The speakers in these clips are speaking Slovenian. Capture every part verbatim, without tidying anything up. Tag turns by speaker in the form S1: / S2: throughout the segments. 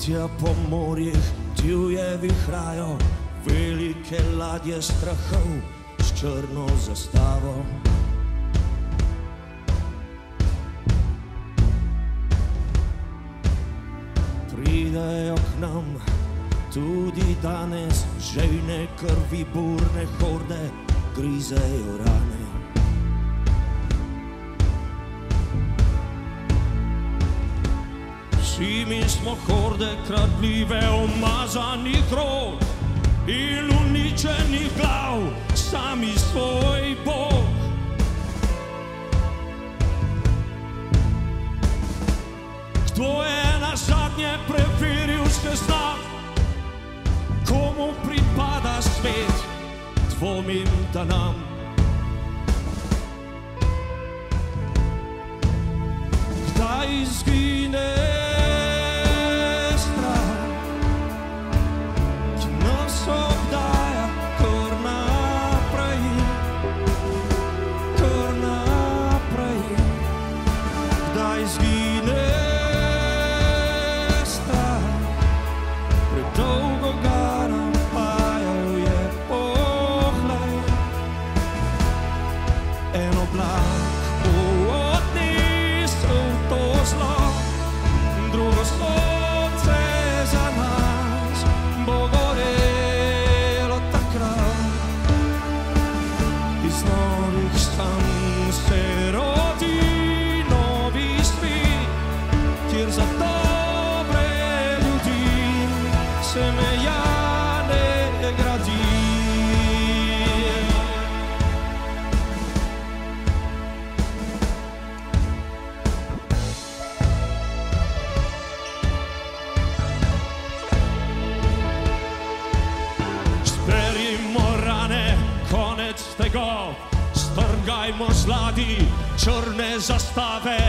S1: Plovutja po morjih divje vihrajo, velike ladje strahov s črno zastavo. Pridejo k nam tudi danes žejne krvi, burne horde grizejo rane. Vsi mi smo horde kradljive, umazanih rok in uničenih glav, sami svoj Bog. Kdo je nazadnje preveril seznam, komu pripada svet, dvomim, da nam. Kdaj izgine strah, ki nas obdaja, kar naprej, kar naprej. Kdaj izgine strah, predolgo ga napajal je pohlej. En oblak odnesel to zlo, drugo sonce za nas bo gorelo takrat. Iz novih sanj se rodi novi svet, kjer za dobre ljudi se meja ne gradi. Sperimo rane, konec tega, strgajmo z ladij črne zastave.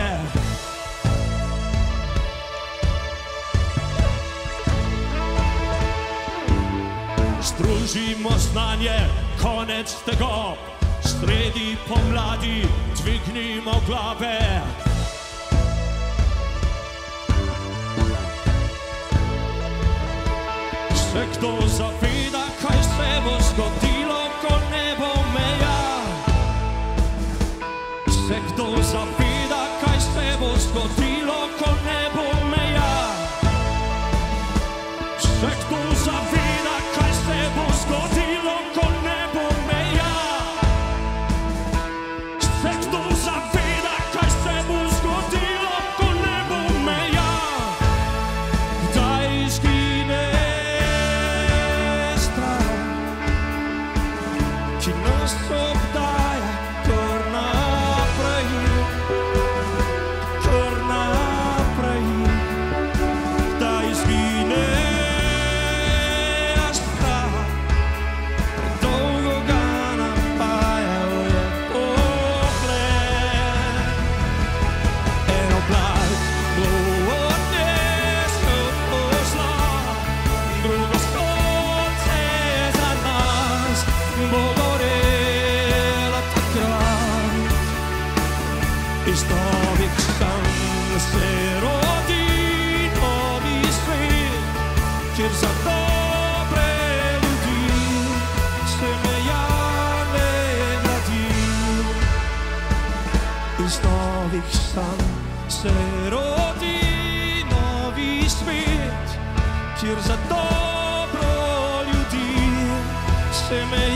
S1: Združimo znanje, konec tega, sredi pomladi dvignimo glave. Se kdo zaveda, kaj se bo zgodilo, ko ne bo meja? Se kdo zaveda, kaj se bo zgodilo, ko ne bo meja? Se kdo zaveda, kaj se bo zgodilo, ko ne bo meja? Se kdo zaveda, kaj se bo zgodilo, ko ne bo meja? Kdaj izgine strah, ki nas obdaja, kar naprej, kar naprej. Kdaj izgine strah, predolgo ga napajal je pohled. En oblak bo odnesel to zlo, drugo sonce za nas bo gorelo takrat. Iz novih sanj se rodi novi svet, kjer za dobre ljudi se meja ne gradi. Iz novih sanj se rodi novi svet, kjer za dobro ljudi se meja